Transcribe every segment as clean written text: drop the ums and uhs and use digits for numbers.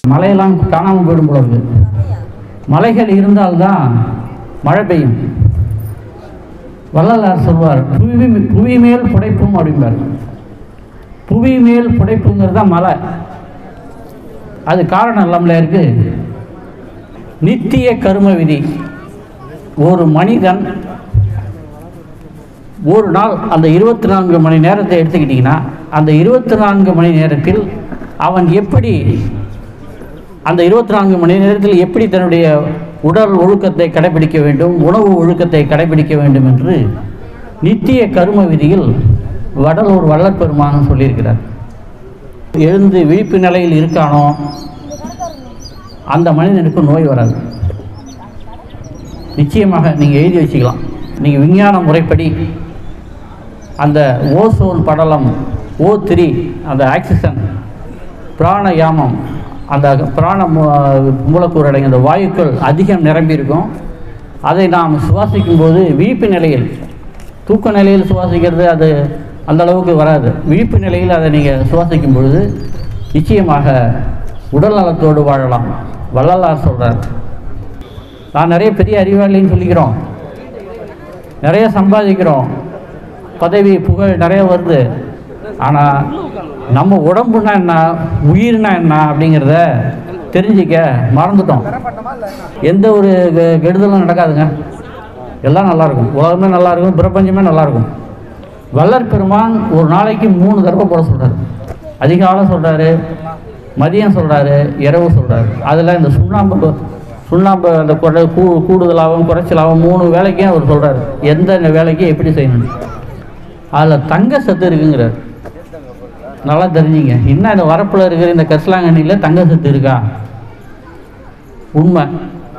மலையெல்லாம் காணாமல் போயிடும் போல இருக்கு. மலைகள் இருந்தால்தான் மழை பெய்யும். வள்ளலார் சொல்வார், புவி மேல் புடைப்பும் அப்படிம்பார். புவி மேல் புடைப்புங்கிறது தான் மலை. அது காரணம் இல்லாமல இருக்கு. நித்திய கர்ம விதி. ஒரு மனிதன் ஒரு நாள் அந்த 24 மணி நேரத்தை எடுத்துக்கிட்டிங்கன்னா, அந்த 24 மணி நேரத்தில் அவன் எப்படி அந்த 24 மணி நேரத்தில் எப்படி தன்னுடைய உடல் ஒழுக்கத்தை கடைபிடிக்க வேண்டும், உணவு ஒழுக்கத்தை கடைபிடிக்க வேண்டும் என்று நித்திய கர்ம விதியில் வடலூர் வள்ளற்பெருமான் சொல்லியிருக்கிறார். எழுந்து விழிப்பு நிலையில் இருக்கானோ அந்த மனிதனுக்கு நோய் வராது. நிச்சயமாக நீங்கள் எழுதி வச்சுக்கலாம். நீங்கள் விஞ்ஞான முறைப்படி அந்த ஓசோன் படலம் O3, அந்த ஆக்சிஜன் பிராணயாமம், அந்த பிராண மூலக்கூறு அடங்கிய அந்த வாயுக்கள் அதிகம் நிரம்பியிருக்கும். அதை நாம் சுவாசிக்கும் போது விழிப்பு நிலையில், தூக்க நிலையில் சுவாசிக்கிறது அது அந்த அளவுக்கு வராது. விழிப்பு நிலையில் அதை நீங்கள் சுவாசிக்கும் பொழுது நிச்சயமாக உடல் நலத்தோடு வாழலாம். வள்ளலார் சொல்கிறார். நான் நிறைய பெரிய அறிவாளின்னு சொல்லிக்கிறோம், நிறைய சம்பாதிக்கிறோம், பதவி புகழ் நிறைய வருது. ஆனால் நம்ம உடம்புனா என்ன, உயிர்னா என்ன அப்படிங்கிறத தெரிஞ்சிக்க மறந்துட்டோம். எந்த ஒரு கெடுதலும் நடக்காதுங்க, எல்லாம் நல்லாயிருக்கும், உலகமே நல்லாயிருக்கும், பிரபஞ்சமே நல்லாயிருக்கும். வள்ளற்பெருமான் ஒரு நாளைக்கு 3 தடவை போட சொல்கிறார். அதிகாலை சொல்கிறாரு, மதியம் சொல்கிறாரு, இரவு சொல்கிறாரு. அதில் இந்த சுண்ணாம்பு அந்த கூடுதலாகவும் குறைச்சலாகவும் 3 வேலைக்கும் அவர் சொல்கிறார், எந்த வேலைக்கு எப்படி செய்யணும். அதில் தங்க சத்து இருக்குங்கிறார். நல்லா தெரிஞ்சிங்க. இன்னும் இந்த வரப்பில் இருக்கிற இந்த கரிசலாங்கண்ணியில் தங்க சத்து இருக்கா? உண்மை.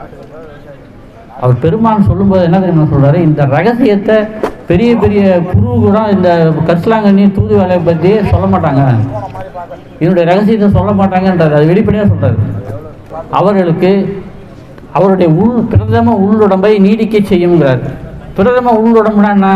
அவர் பெருமான் சொல்லும்போது என்ன தெரியுமா சொல்கிறாரு, இந்த ரகசியத்தை பெரிய பெரிய குரு கூட இந்த கரிசலாங்கண்ணி தூது வேலையை பற்றி சொல்ல மாட்டாங்க, இதனுடைய ரகசியத்தை சொல்ல மாட்டாங்கன்றார். அது வெளிப்படையாக சொல்கிறார். அவர்களுக்கு அவருடைய பிரதம உள்ளுடம்பை நீடிக்க செய்யுங்கிறார். பிரதம உள்ளுடம்புனா என்ன?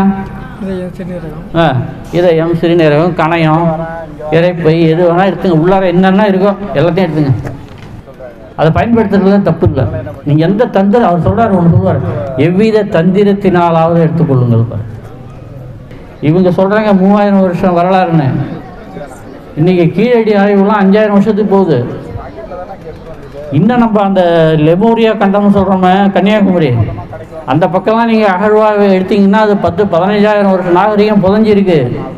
இதயம், சிறுநீரகம், கணையம், இறைப்பை, எது வேணால் எடுத்துங்க. உள்ளார என்னென்ன இருக்கோ எல்லாத்தையும் எடுத்துங்க. அதை பயன்படுத்துறதுல தப்பு இல்லை. நீங்கள் எந்த தந்திரம், அவர் சொல்கிறார், ஒன்று சொல்லுவார், எவ்வித தந்திரத்தினாலாவது எடுத்துக்கொள்ளுங்கள். இவங்க சொல்கிறாங்க 3000 வருஷம் வரலாறுன்னு. இன்றைக்கி கீழடி ஆய்வுலாம் 5000 வருஷத்துக்கு போகுது. இன்னும் நம்ம அந்த லெமோரியா கண்டம்னு சொல்கிறோமே, கன்னியாகுமரி, அந்த பக்கம்லாம் நீங்கள் அகழ்வாக எடுத்திங்கன்னா அது 10-15,000 வருஷம் நாகரிகம் புதஞ்சிருக்கு.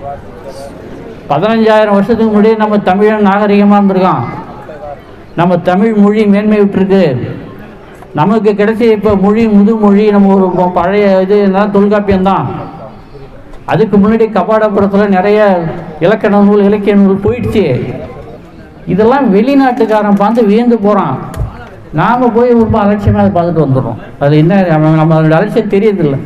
15,000 வருஷத்துக்கு முன்னாடியே நம்ம தமிழன் நாகரிகமாக இருந்திருக்கான். நம்ம தமிழ் மொழி மேன்மை விட்டுருக்கு. நமக்கு கிடைச்ச இப்போ மொழி முதுமொழி நம்ம ஒரு பழைய இது என்ன தொல்காப்பியம்தான். அதுக்கு முன்னாடி கபாடபுரத்தில் நிறைய இலக்கண நூல், இலக்கிய நூல் போயிடுச்சு. இதெல்லாம் வெளிநாட்டுக்காரன் பார்த்து வியந்து போகிறான். நாம் போய் ரொம்ப அலட்சியமாக அதை பார்த்துட்டு வந்துடுறோம். அது என்ன, நம்ம அதோட அலட்சியம் தெரியறதில்லை.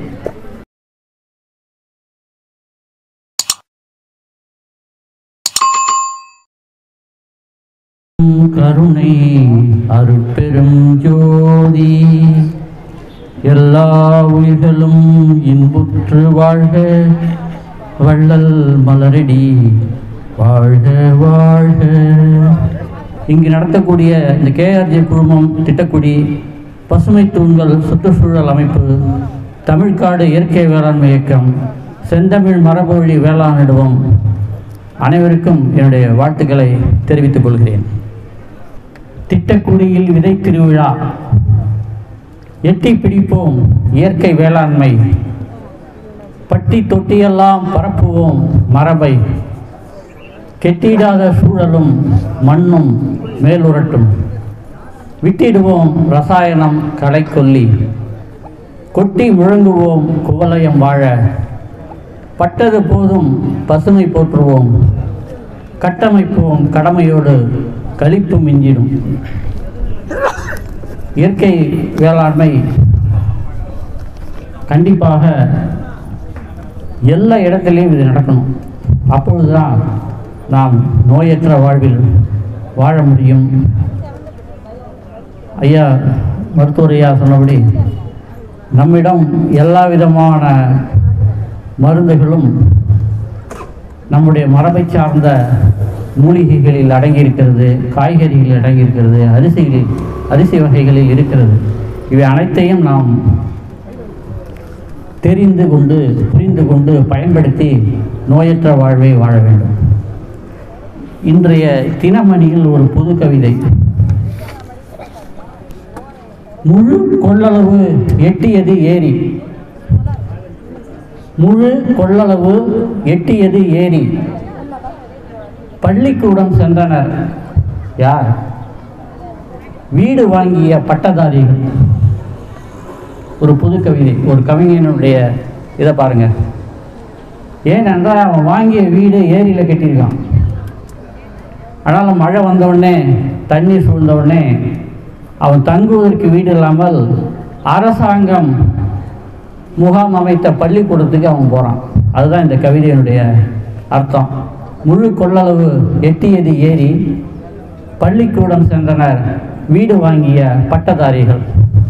கருணை அருட்பெரும் ஜோதி எல்லா உயிர்களும் இன்புற்று வாழ்க, வள்ளல் மலரடி வாழ்க வாழ்க. இங்கு நடத்தக்கூடிய இந்த கேஆர்ஜி குழுமம், திட்டக்குடி, பசுமை தூண்கள் சுற்றுச்சூழல் அமைப்பு, தமிழ்காடு இயற்கை வேளாண்மை இயக்கம், செந்தமிழ் மரபுவழி வேளாண் நடுவம் அனைவருக்கும் என்னுடைய வாழ்த்துக்களை தெரிவித்துக் கொள்கிறேன். திட்டக்குடியில் விதை திருவிழா, எட்டி பிடிப்போம் இயற்கை வேளாண்மை, பட்டி தொட்டியெல்லாம் பரப்புவோம் மரபை, கெட்டிடாத சூழலும் மண்ணும் மேலுரட்டும், விட்டிடுவோம் ரசாயனம் களை கொல்லி, கொட்டி முழங்குவோம் குவலயம் வாழ, பட்டது போதும் பசுமை போற்றுவோம், கட்டமைப்போம் கடமையோடு கழிப்பு மிஞ்சிடும். இயற்கை வேளாண்மை கண்டிப்பாக எல்லா இடத்துலையும் இது நடக்கணும். அப்பொழுதுதான் நாம் நோயற்ற வாழ்வில் வாழ முடியும். ஐயா மருத்துவர் ஐயா சொன்னபடி நம்மிடம் எல்லா விதமான மருந்துகளும் நம்முடைய மரபை சார்ந்த மூலிகைகளில் அடங்கியிருக்கிறது, காய்கறிகளில் அடங்கியிருக்கிறது, அரிசி வகைகளில் இருக்கிறது. இவை அனைத்தையும் நாம் தெரிந்து கொண்டு புரிந்து கொண்டு பயன்படுத்தி நோயற்ற வாழ்வை வாழ வேண்டும். இன்றைய தினமணியில் ஒரு புது கவிதை. முழு கொள்ளளவு எட்டியது ஏரி, முழு கொள்ளளவு எட்டியது ஏரி, பள்ளிக்கூடம் சென்றனர் யார்? வீடு வாங்கிய பட்டதாரிகள். ஒரு புது கவிதை, ஒரு கவிஞனுடைய இதை பாருங்க. ஏனென்றால் அவன் வாங்கிய வீடு ஏரியில் கட்டியிருக்கான். ஆனால் மழை வந்தவுடனே, தண்ணீர் சூழ்ந்தவுடனே அவன் தங்குவதற்கு வீடு இல்லாமல் அரசாங்கம் முகாம் அமைத்த பள்ளிக்கூடத்துக்கு அவன் போகிறான். அதுதான் இந்த கவிதையினுடைய அர்த்தம். முழு கொள்ளளவு எட்டியது ஏரி, பள்ளிக்கூடம் சென்றனர் வீடு வாங்கிய பட்டதாரிகள்.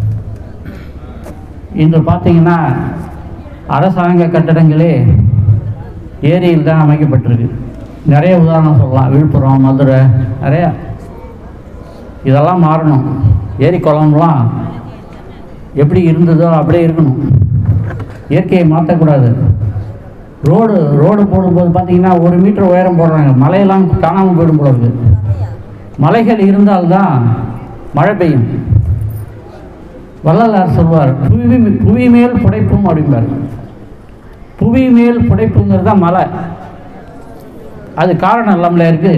இன்று பார்த்தீங்கன்னா அரசாங்க கட்டடங்களே ஏரியில் தான் அமைக்கப்பட்டிருக்கு. நிறைய உதாரணம் சொல்லலாம். விழுப்புரம், மதுரை, நிறையா. இதெல்லாம் மாறணும். ஏரி குளம்லாம் எப்படி இருந்ததோ அப்படியே இருக்கணும். இயற்கையை மாற்றக்கூடாது. ரோடு போடும்போது பார்த்தீங்கன்னா 1 மீட்டர் உயரம் போடுறாங்க. மலையெல்லாம் காணாமல் போயிடும் போல இருக்குது. மலைகள் இருந்தால்தான் மழை பெய்யும். வள்ளலார் சொல்வார், புவி மேல் புடைப்பும் அப்படிம்பார். புவி மேல் புடைப்புங்கிறது தான் மலை. அது காரணம் இல்லாமல இருக்கு.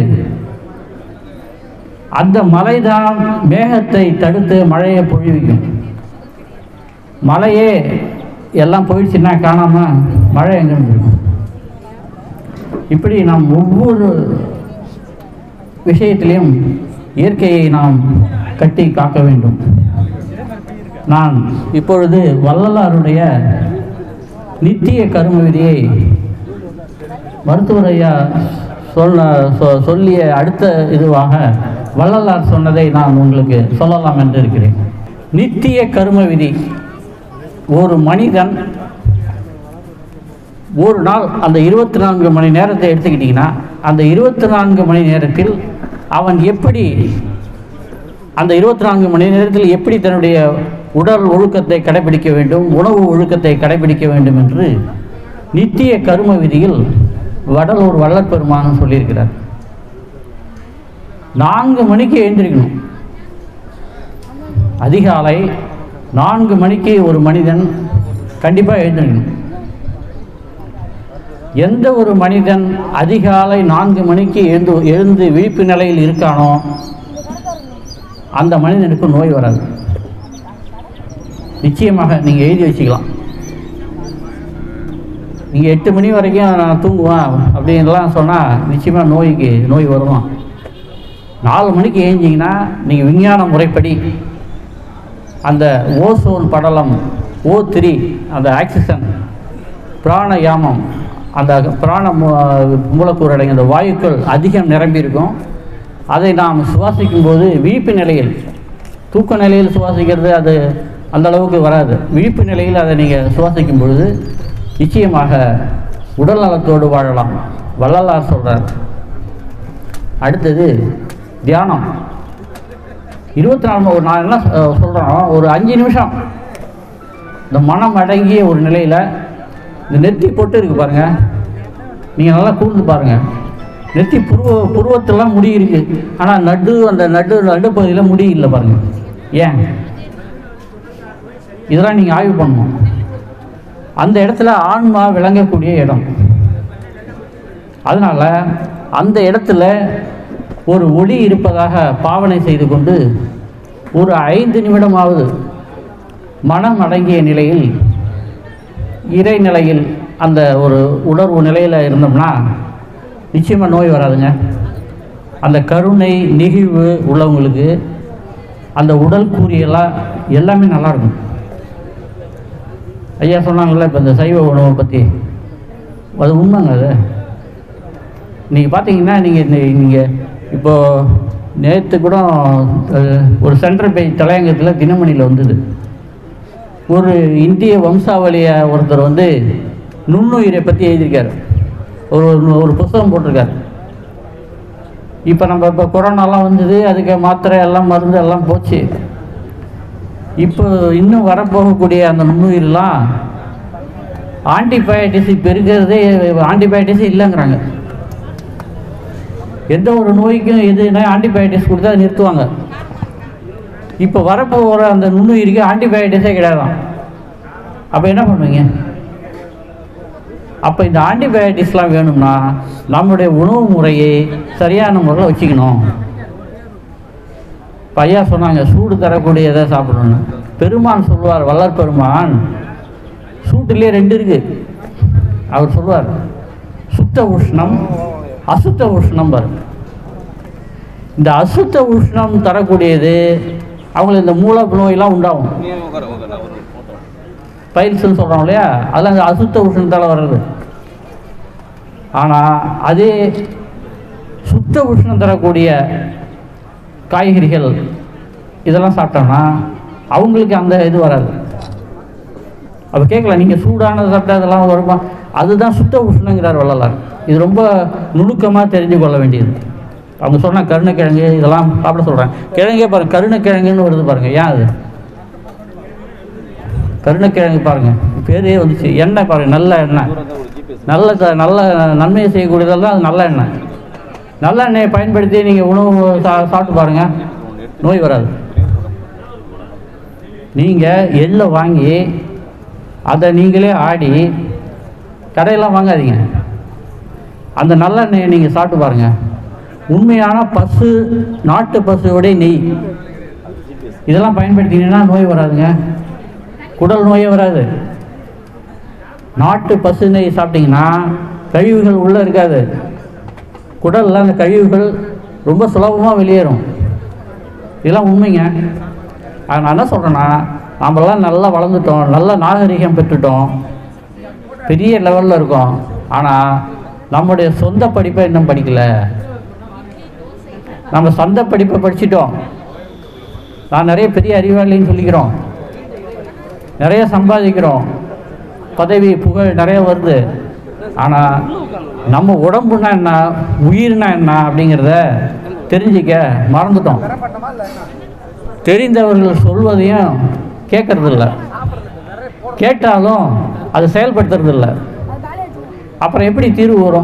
அந்த மலை தான் மேகத்தை தடுத்து மழையை பொழிவிக்கும். மழையே எல்லாம் போயிடுச்சுன்னா காணாமல் மழை எங்கே இருக்கும்? இப்படி நாம் ஒவ்வொரு விஷயத்திலையும் இயற்கையை நாம் கட்டி காக்க வேண்டும். நான் இப்பொழுது வள்ளலாருடைய நித்திய கர்ம விதியை மருத்துவர் ஐயா சொல்லிய அடுத்த இதுவாக வள்ளலார் சொன்னதை நான் உங்களுக்கு சொல்லலாம் என்று இருக்கிறேன். நித்திய கர்ம விதி. ஒரு மனிதன் ஒரு நாள் அந்த 24 மணி நேரத்தை எடுத்துக்கிட்டிங்கன்னா, அந்த 24 மணி நேரத்தில் அவன் எப்படி அந்த 24 மணி நேரத்தில் எப்படி தன்னுடைய உடல் ஒழுக்கத்தை கடைபிடிக்க வேண்டும், உணவு ஒழுக்கத்தை கடைபிடிக்க வேண்டும் என்று நித்திய கர்ம விதியில் வடலூர் வள்ளற்பெருமான் சொல்லியிருக்கிறார். 4 மணிக்கு எழுந்திருக்கணும். அதிகாலை 4 மணிக்கு ஒரு மனிதன் கண்டிப்பாக எழுந்திருக்கணும். எந்த ஒரு மனிதன் அதிகாலை 4 மணிக்கு எழுந்து விழிப்பு நிலையில் இருக்கானோ அந்த மனிதனுக்கு நோய் வராது. நிச்சயமாக நீங்கள் எழுதி வச்சுக்கலாம். நீங்கள் 8 மணி வரைக்கும் நான் தூங்குவேன் அப்படின்லாம் சொன்னால் நிச்சயமாக நோய் வருவான். 4 மணிக்கு எழுந்திங்கன்னா நீங்கள் விஞ்ஞான முறைப்படி அந்த ஓசோன் படலம் O3, அந்த ஆக்சிஜன் பிராணயாமம், அந்த பிராண மூலக்கூறு அடங்கிய அந்த வாயுக்கள் அதிகம் நிரம்பி இருக்கும். அதை நாம் சுவாசிக்கும் போது விழிப்பு நிலையில், தூக்க நிலையில் சுவாசிக்கிறது அது அந்த அளவுக்கு வராது. விழிப்பு நிலையில் அதை நீங்கள் சுவாசிக்கும் பொழுது நிச்சயமாக உடல் நலத்தோடு வாழலாம். வள்ளலார் சொல்கிறார். அடுத்தது தியானம். 24 நான் என்ன சொல்கிறேன், ஒரு 5 நிமிஷம் இந்த மனம் அடங்கிய ஒரு நிலையில் இந்த நெத்தி பொட்டு இருக்குது பாருங்கள், நீங்கள் நல்லா கூர்ந்து பாருங்கள். நெத்தி புருவத்திலாம் முடி இருக்குது, ஆனால் அந்த நடுப்பகுதியில் முடி இல்லை பாருங்கள். ஏன்? இதெல்லாம் நீங்கள் ஆய்வு பண்ணணும். அந்த இடத்துல ஆன்மா விளங்கக்கூடிய இடம். அதனால் அந்த இடத்துல ஒரு ஒளி இருப்பதாக பாவனை செய்து கொண்டு ஒரு 5 நிமிடமாவது மனம் அடங்கிய நிலையில், இறை நிலையில், அந்த ஒரு உணர்வு நிலையில் இருந்தோம்னா நிச்சயமாக நோய் வராதுங்க. அந்த கருணை நெகிழ்வு உள்ளவங்களுக்கு அந்த உடல் கூறியெல்லாம் எல்லாமே நல்லாயிருக்கும். ஐயா சொன்னாங்கள்ல இப்போ இந்த சைவ உணவை பற்றி, அது உண்மைங்க. அது நீங்கள் பார்த்தீங்கன்னா நீங்கள் இப்போது நேற்று கூட ஒரு சென்ட்ரல் பேஜ் தலையங்கத்தில் தினமணியில் வந்தது. ஒரு இந்திய வம்சாவளியை ஒருத்தர் நுண்ணுயிரை பற்றி எழுதியிருக்கார். ஒரு புத்தகம் போட்டிருக்கார். இப்போ நம்ம இப்போ கொரோனாலாம் வந்தது, அதுக்கு மாத்திரை எல்லாம் மருந்து எல்லாம் போச்சு. இப்போ இன்னும் வரப்போகக்கூடிய அந்த நுண்ணுயிரெலாம் ஆன்டிபயோட்டிக்ஸ் இப்போ இருக்கிறதே ஆன்டிபயோட்டிக்ஸே இல்லைங்கிறாங்க. எந்த ஒரு நோய்க்கும் எதுனா ஆன்டிபயோட்டிக்ஸ் கொடுத்தா அதை நிறுத்துவாங்க. இப்போ வரப்போகிற அந்த நுண்ணுயிருக்கு ஆன்டிபயோட்டிக்ஸே கிடையாதான். அப்போ என்ன பண்ணுவீங்க? அப்போ இந்த ஆன்டிபயோட்டிக்ஸ்லாம் வேணும்னா நம்முடைய உணவு முறையை சரியான முறையில் வச்சுக்கணும். ஐயா சொன்னாங்க சூடு தரக்கூடியதை சாப்பிடணும்னு. பெருமான் சொல்லுவார், வள்ளல் பெருமான், சூட்டிலே 2 இருக்கு. அவர் சொல்லுவார், சுத்த உஷ்ணம் அசுத்த உஷ்ணம். இந்த அசுத்த உஷ்ணம் தரக்கூடியது அவங்களுக்கு இந்த மூல நோயெல்லாம் உண்டாகும். பைல்ஸ்ன்னு சொல்கிறோம் இல்லையா, அதெல்லாம் அந்த அசுத்த உஷ்ணத்தால் வர்றது. ஆனால் அதே சுத்த உஷ்ணம் தரக்கூடிய காய்கறிகள் இதெல்லாம் சாப்பிட்டோம்னா அவங்களுக்கு அந்த இது வராது. அப்போ கேட்கலாம், நீங்கள் சூடானதை சாப்பிட்டா அதெல்லாம் வருமா? அதுதான் சுத்த உஷ்ணங்கிறார் வள்ளலார். இது ரொம்ப நுணுக்கமாக தெரிஞ்சு கொள்ள வேண்டியது. அவங்க சொன்னால் கருணைக்கிழங்கு இதெல்லாம் சாப்பிட சொல்கிறாங்க. கிழங்கே பாருங்கள், கருணைக்கிழங்குன்னு வருது பாருங்கள். ஏன் அது கருணைக்கிழங்கு பாருங்கள், பேரே வந்துச்சு. எண்ணெய் பாருங்கள், நல்ல எண்ணெய், நல்ல நன்மையை செய்யக்கூடியதெல்லாம் அது நல்ல எண்ணெய். நல்ல எண்ணெயை பயன்படுத்தி நீங்கள் உணவு சாப்பிட்டு பாருங்கள், நோய் வராது. நீங்கள் எள்ளை வாங்கி அதை நீங்களே ஆடி கடையெல்லாம் வாங்காதீங்க. அந்த நல்லெண்ணெயை நீங்கள் சாப்பிட்டு பாருங்கள். உண்மையான பசு, நாட்டு பசுவோடைய நெய் இதெல்லாம் பயன்படுத்தினீங்கன்னா நோய் வராதுங்க, குடல் நோயே வராது. நாட்டு பசு நெய் சாப்பிட்டிங்கன்னா கழிவுகள் உள்ளே இருக்காது. குடலில் அந்த கழிவுகள் ரொம்ப சுலபமாக வெளியேறும். இதெல்லாம் உண்மைங்க. நான் என்ன சொல்கிறேன்னா, நம்மளாம் நல்லா வளர்ந்துட்டோம், நல்ல நாகரிகம் பெற்றுட்டோம், பெரிய லெவலில் இருக்கோம். ஆனால் நம்முடைய சொந்த படிப்பை இன்னும் படிக்கலை. நம்ம சொந்த படிப்பை படிச்சிட்டோம். நான் நிறைய பெரிய அறிவாளின்னு சொல்லிக்கிறோம், நிறைய சம்பாதிக்கிறோம், பதவி புகழ் நிறைய வருது. ஆனால் நம்ம உடம்புனா என்ன, உயிர்னா என்ன அப்படிங்கிறத தெரிஞ்சிக்க மறந்துட்டோம். தெரிந்தவர்கள் சொல்வதையும் கேட்கறதில்ல, கேட்டாலும் அதை செயல்படுத்துறதில்ல. அப்புறம் எப்படி தீர்வு வரும்?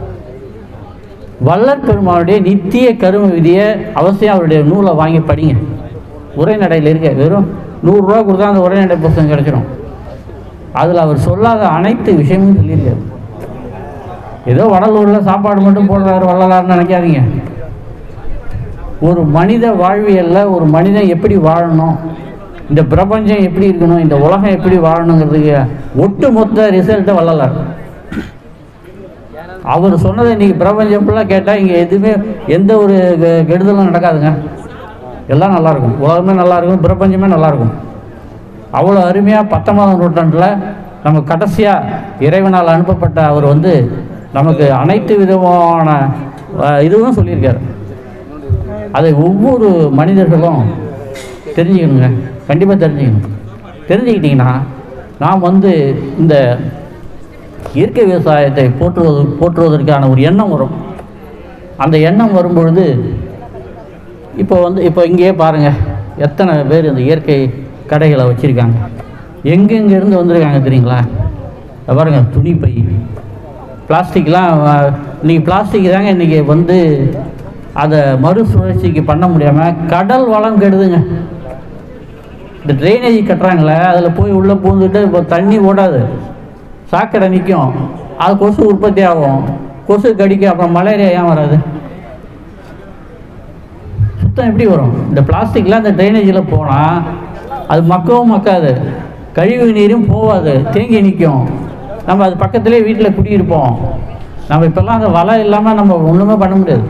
வள்ளல் பெருமானுடைய நித்திய கரும விதியை அவசியம் அவருடைய நூலை வாங்கி படிங்க. உரைநடையில் இருக்க வெறும் 100 ரூபா கொடுத்தா அந்த உரைநடை புத்தகம் கிடைச்சிடும். அதில் அவர் சொல்லாத அனைத்து விஷயமும் சொல்லியிருக்காரு. ஏதோ வடலூரில் சாப்பாடு மட்டும் போடுறாரு வள்ளலார்னு நினைக்காதீங்க. ஒரு மனித வாழ்வியலில் ஒரு மனிதன் எப்படி வாழணும், இந்த பிரபஞ்சம் எப்படி இருக்கணும், இந்த உலகம் எப்படி வாழணுங்கிறதுக்கு ஒட்டு மொத்த ரிசல்ட்டை வள்ளலார். அவர் சொன்னதை இன்றைக்கி பிரபஞ்சம் ஃபுல்லாக கேட்டால் இங்கே எதுவுமே எந்த ஒரு கெடுதலும் நடக்காதுங்க. எல்லாம் நல்லாயிருக்கும், உலகமே நல்லாயிருக்கும், பிரபஞ்சமே நல்லாயிருக்கும். அவ்வளோ அருமையாக 19ஆம் நூற்றாண்டில் நம்ம கடைசியாக இறைவனால் அனுப்பப்பட்ட அவர் நமக்கு அனைத்து விதமான இதுவும் சொல்லியிருக்கார். அதை ஒவ்வொரு மனிதர்களும் தெரிஞ்சுக்கணுங்க, கண்டிப்பாக தெரிஞ்சுக்கணும். தெரிஞ்சுக்கிட்டிங்கன்னா நாம் இந்த இயற்கை விவசாயத்தை போற்றுவதற்கான ஒரு எண்ணம் வரும். அந்த எண்ணம் வரும்பொழுது இப்போ இங்கேயே பாருங்கள், எத்தனை பேர் இந்த இயற்கை கடைகளை வச்சுருக்காங்க, எங்கெங்கேருந்து வந்திருக்காங்க தெரியுங்களா? பாருங்கள், துணிப்பை, பிளாஸ்டிக்லாம். இன்றைக்கி பிளாஸ்டிக் தாங்க இன்றைக்கி அதை மறுசுழற்சிக்கு பண்ண முடியாமல் கடல் வளம் கெடுதுங்க. இந்த ட்ரைனேஜ் கட்டுறாங்களே, அதில் போய் உள்ளே பூந்துட்டு இப்போ தண்ணி ஓடாது, சாக்கடை நிற்கும், அது கொசு உற்பத்தி ஆகும், கொசு கடிக்கும், அப்புறம் மலேரியா ஏன் வராது? சுத்தம் எப்படி வரும்? இந்த பிளாஸ்டிக்லாம் இந்த ட்ரைனேஜில் போனால் அது மக்கவும் மக்காது, கழிவு நீரும் போகாது, தேங்கி நிற்கும். நம்ம அது பக்கத்துலேயே வீட்டில் குடியிருப்போம். நம்ம இப்போல்லாம் அந்த வலை இல்லாமல் நம்ம ஒன்றுமே பண்ண முடியாது.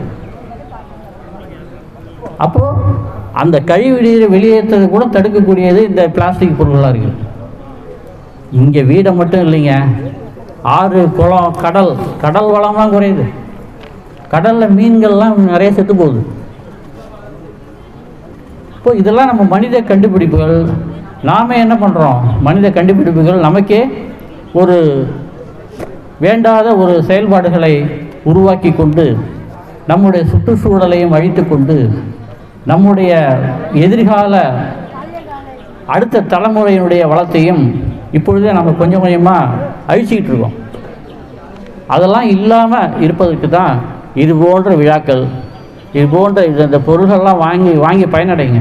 அப்போது அந்த கழிவு நீரை வெளியேற்றது கூட தடுக்கக்கூடியது இந்த பிளாஸ்டிக் பொருள்களாக இருக்குது. இங்கே வீடை மட்டும் இல்லைங்க, ஆறு, குளம், கடல் வளம்லாம் குறையுது. கடலில் மீன்கள்லாம் நிறைய செத்து போகுது. இப்போ இதெல்லாம் நம்ம மனித கண்டுபிடிப்புகள். நாம் என்ன பண்ணுறோம்? மனித கண்டுபிடிப்புகள் நமக்கே ஒரு வேண்டாத ஒரு செயல்பாடுகளை உருவாக்கி கொண்டு நம்முடைய சுற்றுச்சூழலையும் அழித்து கொண்டு நம்முடைய எதிர்கால அடுத்த தலைமுறையினுடைய வளத்தையும் இப்பொழுதே நம்ம கொஞ்சம் கொஞ்சமாக அழிச்சிக்கிட்டு இருக்கோம். அதெல்லாம் இல்லாமல் இருப்பதற்கு தான் இது போன்ற விழாக்கள், இது போன்ற இந்த பொருள்கள்லாம் வாங்கி பயனடைங்க.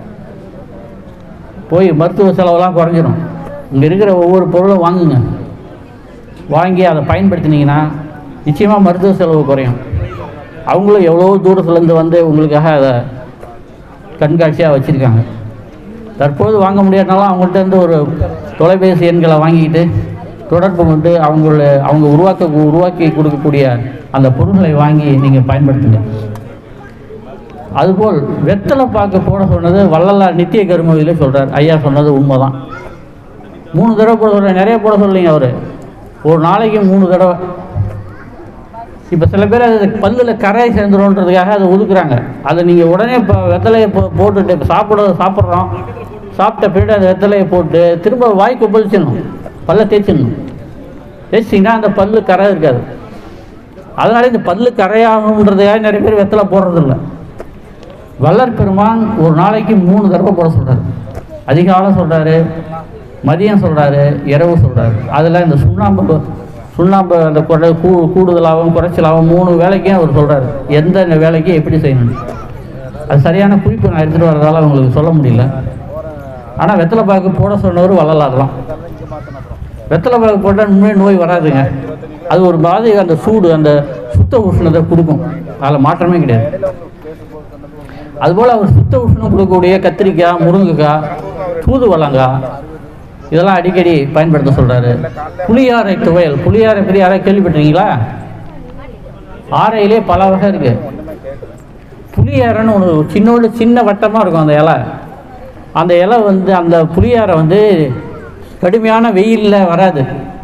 போய் மருத்துவ செலவெல்லாம் குறைஞ்சிடும். இங்கே இருக்கிற ஒவ்வொரு பொருளும் வாங்குங்க, வாங்கி அதை பயன்படுத்தினீங்கன்னா நிச்சயமாக மருத்துவ செலவு குறையும். அவங்களும் எவ்வளோ தூரத்துலேருந்து வந்து உங்களுக்காக அதை கண்காட்சியாக வச்சுருக்காங்க. தற்போது வாங்க முடியாதனாலும் அவங்கள்ட்ட இருந்து ஒரு தொலைபேசி எண்களை வாங்கிக்கிட்டு தொடர்பு கொண்டு அவங்க உருவாக்கி கொடுக்கக்கூடிய அந்த பொருட்களை வாங்கி நீங்கள் பயன்படுத்துங்க. அதுபோல் வெத்தலை பாக்கு போட சொன்னது வள்ளலார் நித்திய கருமவிலே சொல்கிறார். ஐயா சொன்னது உண்மைதான். 3 தடவை போட சொல்கிற, நிறைய போட சொல்லிங்க அவர். ஒரு நாளைக்கு 3 தடவை. இப்போ சில பேர் அது பல்லில் கரையை சேர்ந்துடும்ன்றதுக்காக அதை ஒதுக்குறாங்க. அதை நீங்கள் உடனே இப்போ வெத்தலையை போட்டுட்டு இப்போ சாப்பிட்றோம், சாப்பிட்ட பின்னாடி அந்த வெத்தலையை போட்டு திரும்ப வாய் கொப்பளிச்சிடணும், பல்லை தேய்ச்சிடணும். தேய்ச்சிங்கன்னா அந்த பல்லு கரை இருக்காது. அதனால இந்த பல்லு கரையாகணுன்றதுக்காக நிறைய பேர் வெத்தலை போடுறதில்ல. வள்ளற் பெருமான் ஒரு நாளைக்கு 3 தடவை போட சொல்கிறார். அதிகாலை சொல்கிறாரு, மதியம் சொல்கிறாரு, இரவு சொல்கிறாரு. அதில் இந்த சுண்ணாம்பு அந்த கூடுதலாகவும் குறைச்சலாகவும் 3 வேலைக்கும் அவர் சொல்கிறார். எந்த வேலைக்கு எப்படி செய்யணும் அது சரியான குறிப்பு நான் எடுத்துகிட்டு வரதால அவங்களுக்கு சொல்ல முடியல. ஆனால் வெத்தலை பாக்கு போட சொன்னவர் வள்ளலார் தான். வெத்தலை பாக்கு போட்டால் உண்மையே நோய் வராதுங்க. அது ஒரு மாதிரி அந்த சூடு, அந்த சுத்த உஷ்ணத்தை கொடுக்கும். அதில் மாற்றமே கிடையாது. அதுபோல் அவர் சுத்த உஷ்ணம் கொடுக்கக்கூடிய கத்திரிக்காய், முருங்கைக்காய், தூதுவளங்காய் இதெல்லாம் அடிக்கடி பயன்படுத்த சொல்கிறாரு. புளியாரை துவையல், புளியாரை பெரிய யாரை கேள்விப்பட்டிருக்கீங்களா? ஆரையிலே பல வகை இருக்குது. புளியாரைன்னு ஒன்று சின்ன வட்டமாக இருக்கும் அந்த இலை. அந்த இலை அந்த புளியாரை கடுமையான வெயிலில் வராது.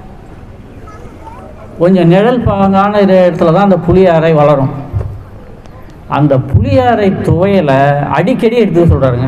கொஞ்சம் நிழல் பாங்கான இடத்துல தான் அந்த புளியாரை வளரும். அந்த புளியாரை துவையலை அடிக்கடி எடுத்து சொல்கிறாருங்க.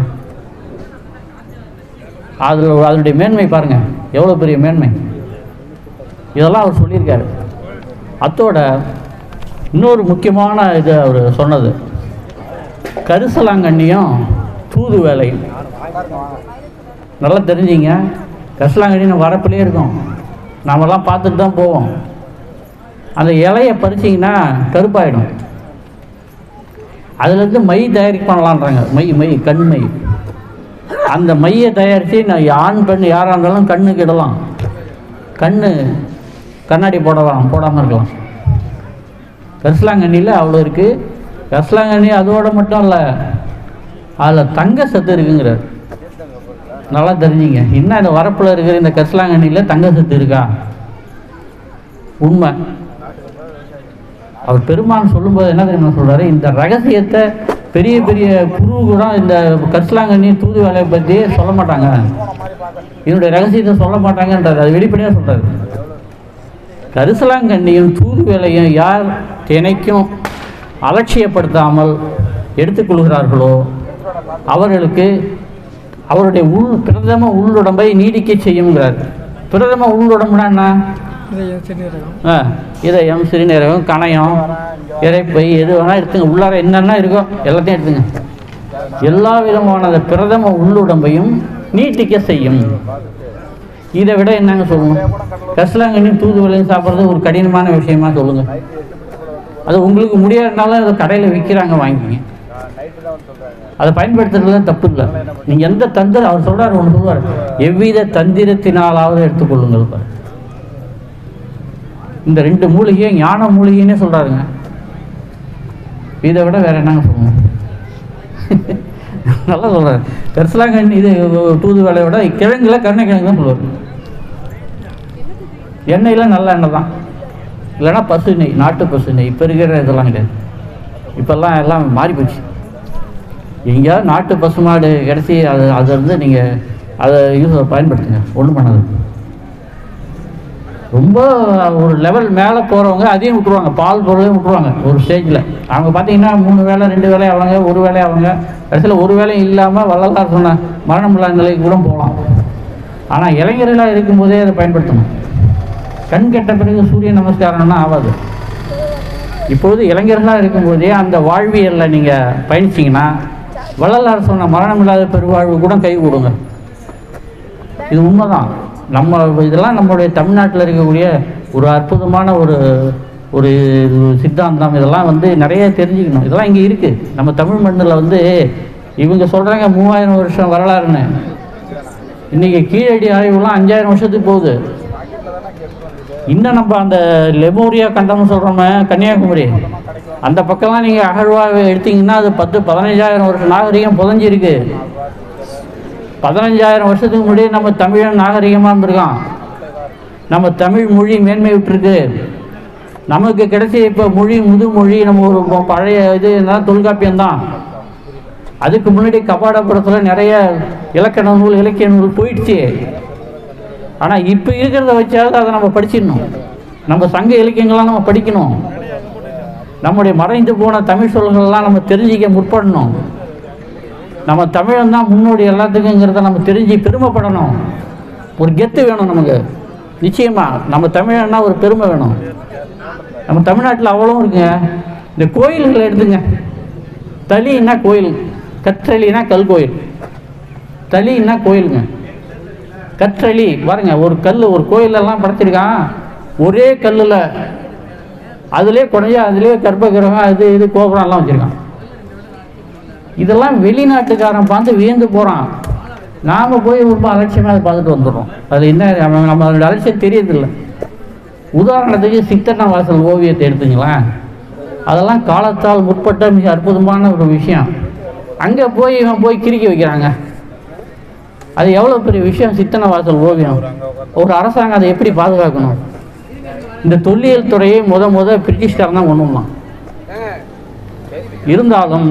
அதனுடைய மேன்மை பாருங்கள், எவ்வளோ பெரிய மேன்மை. இதெல்லாம் அவர் சொல்லியிருக்காரு. அத்தோட இன்னொரு முக்கியமான இது அவர் சொன்னது, கரிசலாங்கண்ணியும் தூது வேலையும். நல்லா தெரிஞ்சிங்க, கரிசலாங்கண்ணி நம்ம வரப்பிலே இருக்கும், நாமெல்லாம் பார்த்துட்டு தான் போவோம். அந்த இலையை பறிச்சிங்கன்னா கருப்பாயிடும். அதுலேருந்து மை தயாரிக்க பண்ணலான்றாங்க. மை கண்மை. அந்த மையை தயாரித்து நான் ஆண் பெண் யாராக இருந்தாலும் கண்ணுக்கு இடலாம். கண்ணாடி போடாமல் இருக்கலாம். கரிசலாங்கண்ணியில் அவ்வளோ இருக்குது. கரிசலாங்கண்ணி அதோடு மட்டும் இல்லை, அதில் தங்க சத்து இருக்குங்கிறார். நல்லா தெரிஞ்சிங்க. இன்னும் இந்த வரப்பில் இருக்கிற இந்த கரிசலாங்கண்ணியில் தங்க சத்து இருக்கா? உண்மை. அவர் பெருமான் சொல்லும்போது என்ன தெரியுமா சொல்கிறாரு, இந்த ரகசியத்தை பெரிய பெரிய குரு கூட இந்த கரிசலாங்கண்ணி தூது வேலையை பற்றி சொல்ல மாட்டாங்க, இதனுடைய ரகசியத்தை சொல்ல மாட்டாங்கன்றார். அது வெளிப்படையாக சொல்கிறார். கரிசலாங்கண்ணியும் தூது வேலையும் யார் தினைக்கும் அலட்சியப்படுத்தாமல் எடுத்துக்கொள்கிறார்களோ அவர்களுக்கு அவருடைய பிரதம உள்ளுடம்பை நீடிக்க செய்யுங்கிறார். பிரதம உள்ளுடம்புனா என்ன? இதயம், சிறுநீரகம், கணையம், இறைப்பை, எது வேணால் எடுத்துங்க. உள்ளார என்னென்ன இருக்கோ எல்லாத்தையும் எடுத்துங்க. எல்லா விதமான பிரதம உள்ளுடம்பையும் நீட்டிக்க செய்யும். இதை விட என்னங்க சொல்லுங்க? கரிசலாங்கண்ணி தூது வேலையும் சாப்பிட்றது ஒரு கடினமான விஷயமா சொல்லுங்க? அது உங்களுக்கு முடியாதனால அதை கடையில் விற்கிறாங்க, வாங்கிக்கிங்க. அதை பயன்படுத்துறதுல தப்பு இல்லை. நீங்கள் எந்த தந்திரம், அவர் சொல்கிறார், ஒன்று சொல்லுவார், எவ்வித தந்திரத்தினாலாவது எடுத்துக்கொள்ளுங்கள். இந்த 2 மூலிகையை ஞான மூலிகைன்னே சொல்கிறாருங்க. இதை விட வேறு என்னங்க சொல்லணும்? நல்லா சொல்கிறார். கரிசலாங்கண்ணி இது தூது வேலையோட கிழங்குல கருணைக்கிழங்கு தான் சொல்லுவார். எண்ணெயில் நல்ல எண்ணெய் தான், இல்லைன்னா பசு நெய், நாட்டு பசு நெய். இப்போ இருக்கிற இதெல்லாம் கிடையாது. இப்போல்லாம் எல்லாம் மாறி போச்சு. எங்கேயாவது நாட்டு பசுமாடு கிடச்சி அது நீங்கள் அதை பயன்படுத்துங்க, ஒன்றும் பண்ணாது. ரொம்ப ஒரு லெவல் மேலே போகிறவங்க அதையும் விட்டுருவாங்க, பால் பொருளையும் விட்டுருவாங்க. ஒரு ஸ்டேஜில் அவங்க பார்த்தீங்கன்னா 3 வேளை 2 வேளை அவங்க, 1 வேளை அவங்க, கடைசியில் 1 வேளையும் இல்லாமல் வள்ளலார் சொன்ன மரணமில்லா நிலைக்கு கூட போகலாம். ஆனால் இளைஞர்களாக இருக்கும்போதே அதை பயன்படுத்தணும். கண் கெட்ட பிறகு சூரிய நமஸ்காரம்னா ஆகாது. இப்பொழுது இளைஞர்களாக இருக்கும்போதே அந்த வாழ்வியலில் நீங்கள் பயணிச்சிங்கன்னா வள்ளலார் சொன்ன மரணமில்லாத பெருவாழ்வு கூட கை கொடுங்க. இது உண்மைதான். நம்ம இதெல்லாம் நம்மளுடைய தமிழ்நாட்டில் இருக்கக்கூடிய ஒரு அற்புதமான ஒரு சித்தாந்தம். இதெல்லாம் நிறைய தெரிஞ்சுக்கணும். இதெல்லாம் இங்கே இருக்குது. நம்ம தமிழ் மண்ணில் இவங்க சொல்கிறாங்க 3000 வருஷம் வரலாறுன்னு. இன்றைக்கி கீழடி ஆய்வுலாம் 5000 வருஷத்துக்கு போகுது. இன்னும் நம்ம அந்த லெமோரியா கண்டம்னு சொல்கிறோமே கன்னியாகுமரி, அந்த பக்கம்லாம் நீங்கள் அகழ்வாக எடுத்திங்கன்னா அது 10-15,000 வருஷம் நாகரிகம் புதஞ்சிருக்கு. 15,000 வருஷத்துக்கு முன்னாடியே நம்ம தமிழன் நாகரிகமாக இருந்திருக்கான். நம்ம தமிழ் மொழி மேன்மை விட்டுருக்கு. நமக்கு கிடைச்ச இப்போ மொழி முதுமொழி நம்ம ஒரு பழைய இது என்ன தொல்காப்பியம்தான். அதுக்கு முன்னாடி கபாடபுரத்தில் நிறைய இலக்கண நூல் இலக்கிய நூல் போயிடுச்சு. ஆனால் இப்போ இருக்கிறத வச்சாவது அதை நம்ம படிச்சிடணும். நம்ம சங்க இலக்கியங்கள்லாம் நம்ம படிக்கணும். நம்முடைய மறைந்து போன தமிழ் சொல்கள்லாம் நம்ம தெரிஞ்சிக்க முற்படணும். நம்ம தமிழன் தான் முன்னோடி எல்லாத்துக்குங்கிறத நம்ம தெரிஞ்சு பெருமைப்படணும். ஒரு கெத்து வேணும் நமக்கு. நிச்சயமாக நம்ம தமிழன்னா ஒரு பெருமை வேணும். நம்ம தமிழ்நாட்டில் அவ்வளோ இருக்குங்க. இந்த கோயில்களை எடுத்துங்க. தளின்னா கோயில், கற்றளினா கல் கோயில். தளின்னா கோயிலுங்க, கற்றளி பாருங்க. ஒரு கல் ஒரு கோயிலெல்லாம் படைச்சிருக்கான். ஒரே கல்லில் அதிலே குறையா அதிலே கர்ப்பகிரகம் அது இது கோபுரம்லாம் வச்சுருக்கான். இதெல்லாம் வெளிநாட்டுக்காரன் பார்த்து வியந்து போகிறான். நாம் போய் ரொம்ப அலட்சியமாக அதை பார்த்துட்டு வந்துடுறோம். அது என்ன நம்ம அதோட அலட்சியம் தெரியறதில்லை. உதாரணத்துக்கு சித்தன்னவாசல் ஓவியத்தை எடுத்துங்களேன். அதெல்லாம் காலத்தால் முற்பட்ட மிக அற்புதமான ஒரு விஷயம். அங்கே போய் இவன் போய் கிறுக்கி வைக்கிறாங்க. அது எவ்வளோ பெரிய விஷயம். சித்தன்னவாசல் ஓவியம் ஒரு அரசாங்கம் அதை எப்படி பாதுகாக்கணும்? இந்த தொல்லியல் துறையை முத பிரிட்டிஷ்காரன் தான் கொண்டு வந்தான். இருந்தாலும்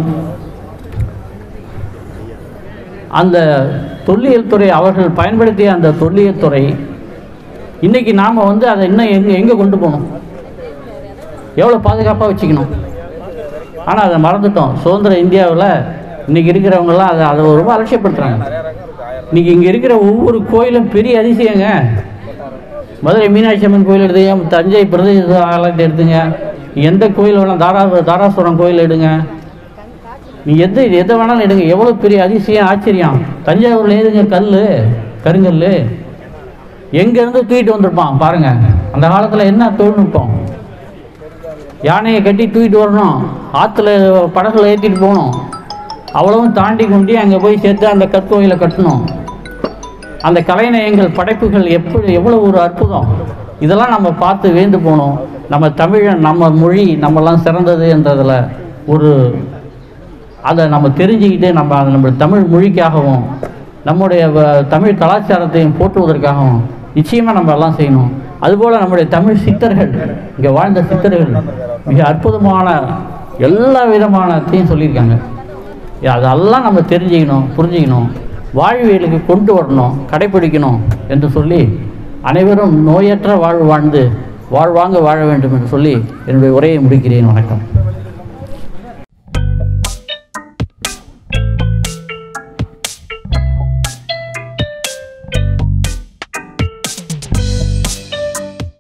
அந்த தொல்லியல் துறை அவர்கள் பயன்படுத்திய அந்த தொல்லியல் துறை இன்றைக்கி நாம் அதை இன்னும் எங்கே கொண்டு போகணும், எவ்வளோ பாதுகாப்பாக வச்சுக்கணும். ஆனால் அதை மறந்துட்டோம். சுதந்திர இந்தியாவில் இன்றைக்கி இருக்கிறவங்கெல்லாம் அதை ரொம்ப அலட்சியப்படுத்துகிறாங்க. இன்றைக்கி இங்கே இருக்கிற ஒவ்வொரு கோயிலும் பெரிய அதிசயங்க. மதுரை மீனாட்சி அம்மன் கோயில் எடுத்துங்க, தஞ்சை பிரதேச ஆலயத்தை எடுத்துங்க, எந்த கோயில் வேணாலும் தாராசுரம் கோயில் எடுங்க, நீ எதை வேணாலும் எடுங்க. எவ்வளோ பெரிய அதிசயம் ஆச்சரியம். தஞ்சாவூரில் ஏதுங்க கருங்கல் எங்கேருந்து தூக்கிட்டு வந்திருப்பான் பாருங்கள். அந்த காலத்தில் என்ன தொழில்நுட்பம். யானையை கட்டி தூக்கிட்டு வரணும், ஆற்றுல படகுல ஏற்றிட்டு போகணும், அவ்வளவும் தாண்டி கொண்டு அங்கே போய் சேர்த்து அந்த கற்கோயிலை கட்டணும். அந்த கலைநயங்கள் படைப்புகள் எவ்வளோ ஒரு அற்புதம். இதெல்லாம் நம்ம பார்த்து வேந்து போகணும். நம்ம தமிழன் நம்ம மொழி நம்மெல்லாம் சிறந்தது என்றதில் அதை நம்ம தெரிஞ்சுக்கிட்டு நம்ம தமிழ் மொழிக்காகவும் நம்முடைய தமிழ் கலாச்சாரத்தையும் போற்றுவதற்காகவும் நிச்சயமாக நம்ம எல்லாம் செய்யணும். அதுபோல் நம்முடைய தமிழ் சித்தர்கள், இங்கே வாழ்ந்த சித்தர்கள் மிக அற்புதமான எல்லா விதமானத்தையும் சொல்லியிருக்காங்க. அதெல்லாம் நம்ம தெரிஞ்சுக்கணும், புரிஞ்சுக்கணும், வாழ்வியலுக்கு கொண்டு வரணும், கடைப்பிடிக்கணும் என்று சொல்லி அனைவரும் நோயற்ற வாழ்வு வாழ்ந்து வாழ்வாங்க வாழ வேண்டும் என்று சொல்லி என்னுடைய உரையை முடிக்கிறேன். வணக்கம்.